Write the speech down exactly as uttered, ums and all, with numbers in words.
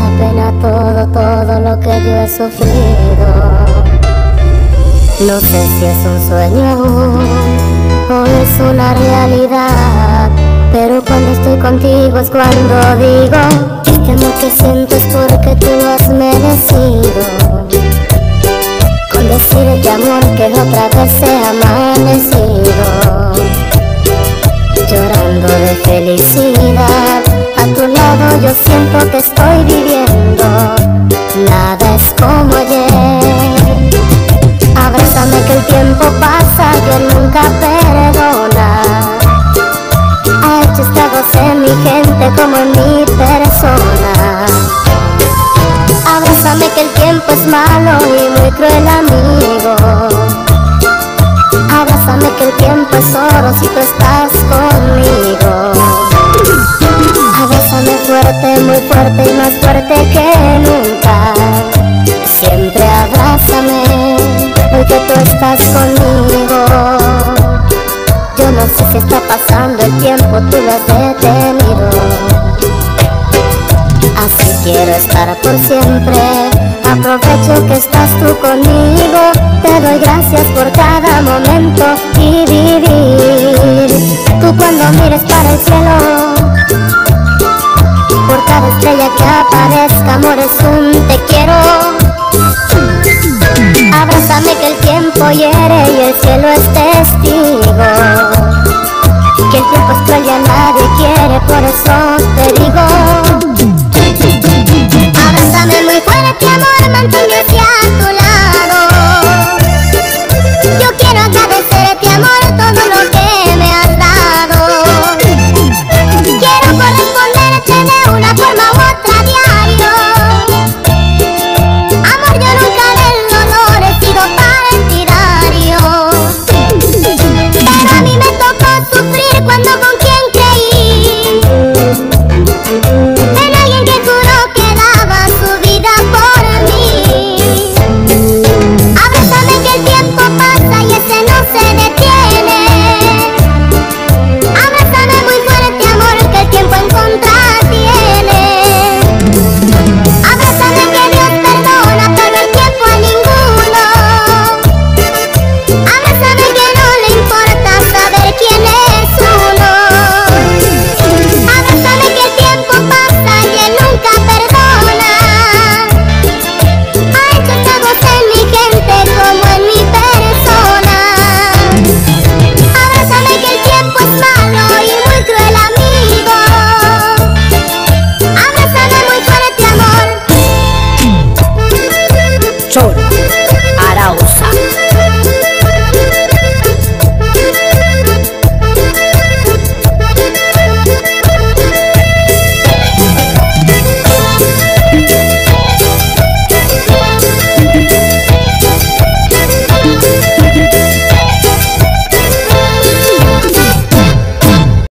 da pena todo, todo lo que yo he sufrido. No sé si es un sueño aún o es una realidad, pero cuando estoy contigo es cuando digo: este amor que siento es porque tú lo has merecido. Con decirte amor que otra vez he amanecido, llorando de felicidad. A tu lado yo siento que estoy viviendo, nada es como ayer. Abrázame que el tiempo pasa y él nunca perdona. Ha hecho estragos en mi gente como en mi persona. Abrázame que el tiempo es malo y muy cruel amigo. Abrázame que el tiempo es oro si tú estás conmigo. Abrázame fuerte, muy fuerte y más fuerte que nunca. Siempre abrázame, hoy que tú estás conmigo. Yo no sé si está pasando el tiempo, tú lo has detenido. Así quiero estar por siempre. Aprovecho que estás tú conmigo. Te doy gracias por cada momento y vivir. Tú cuando mires para el cielo, por cada estrella que aparezca, amor, es un te quiero. Abrázame que el tiempo hiere y el cielo es testigo. Que el tiempo es cruel y a nadie quiere, por eso